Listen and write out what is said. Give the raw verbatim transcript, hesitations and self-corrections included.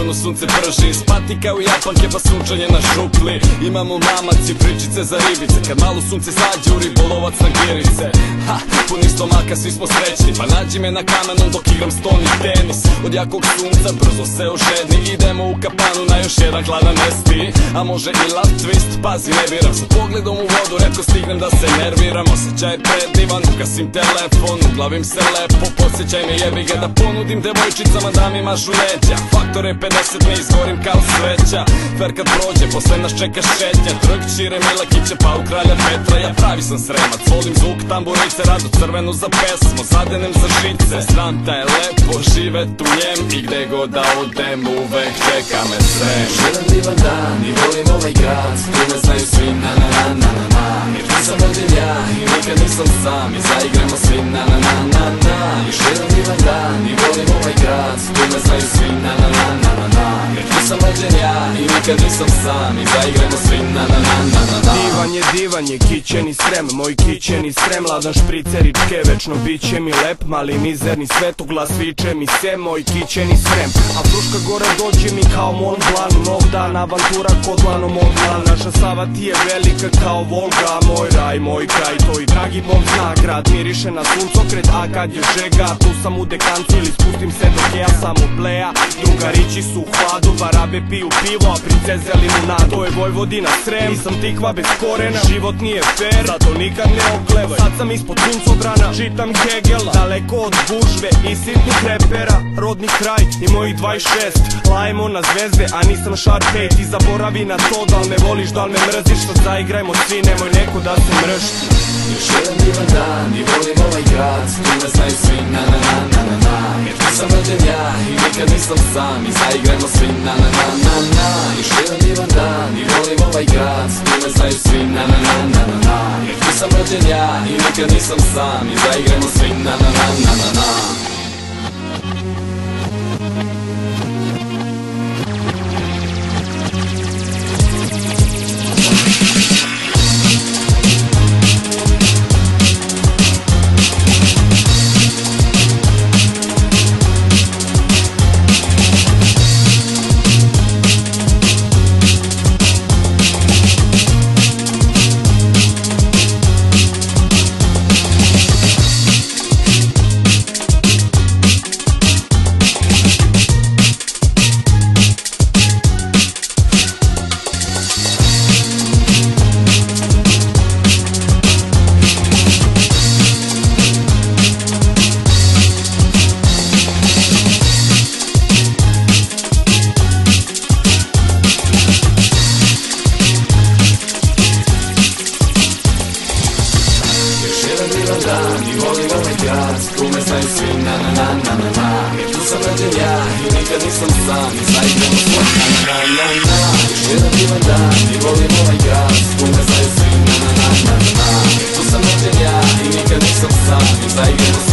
Lagano sunce prži iz patika u Japanke pa sunčanje na šupli. Imamo mamaci, pričice za ribice, kad malo sunce zađe u ribolovac na girice. Ha, puni stomaka, svi smo srećni, pa nađi me na kamenom dok igram stolni tenis. Od jakog sunca brzo se ožedni, idemo u kapanu na još jedan hladan esti. A može i love twist, pazi ne biram, sa pogledom u vodu retko stignem da se nerviram. Osjećaj je predivan, ugasim telefon, uglavim se lepo, podsjećaj me jebi ga da ponudim devojčicama da mi mašu leđa. Faktor je pedeset, ne izgorim kao sveća. Fer kad prođe, posle nas čeka šetnja. Trg Čire Milakića pa u Kralja Petra. Ja pravi sam sremac, volim zvuk tamburice, rado crvenu za pesmo, zadenem za žice. Znam da je lepo živet u njem i gde god da odem uvek čeka me srem. Još jedan divan dan i volim ovaj grad, tu me znaju svi na na na na na na. Jer tu sam rođen ja i nikad nisam sam i zaigramo svi na na na na na. Još jedan divan dan i volim ovaj grad, tu me znaju svi na na na na na na. Jer tu sam rođen ja i nikad nisam sam i zaigramo svi na na na na na na. Divan je, divan je, kićeni srem, moj kićeni srem, ladan špriceričke, večno biće mi lep, mali mizerni svetoglas viče mi se, moj kićeni srem. A Fruška Gora dođe mi kao Mont Blanc, nov dan, avantura kod Lano Modlan. Naša Sava ti je velika kao Volga, moj raj, moj kraj, to i dragi Bog zna. Grad miriše na suncokret, a kad je žega, tu sam u dekanci ili spustim se dok ja samo pleja. Drugarići su u hladu, barabe piju pivo, a princeze limunadu. To je Vojvodina Srem, nisam tikva bez korena, život nije fair, zato nikad ne oklevaj. Sad sam ispod suncobrana, čitam Hegela, daleko od gužve i sitnih repera. Rodni kraj i mojih dvadeset šest, lajemo na zvezde, a nisam Sharpay. Ti zaboravi na to, da li me voliš, da li me mrziš, sad zaigrajmo svi, nemoj neko da se mršti. Još jedan divan dan i volim ovaj grad, tu me znaju svi na na na na na na. Jer tu sam rođen ja i nikad nisam sam i zaigrajmo svi na na na na na. Još jedan divan dan i volim ovaj grad, tu me znaju svi na na na na na na. Jer tu sam rođen ja i nikad nisam sam i zaigrajmo svi na na na na na na. I volim ovaj grad, tu me znaju svi na na na na na na. Jer tu sam rođen ja i nikad nisam sam i zaigramo svi na na na na na. Još jedan divan dan i volim ovaj grad, tu me znaju svi na na na na na. Jer tu sam rođen ja i nikad nisam sam i zaigramo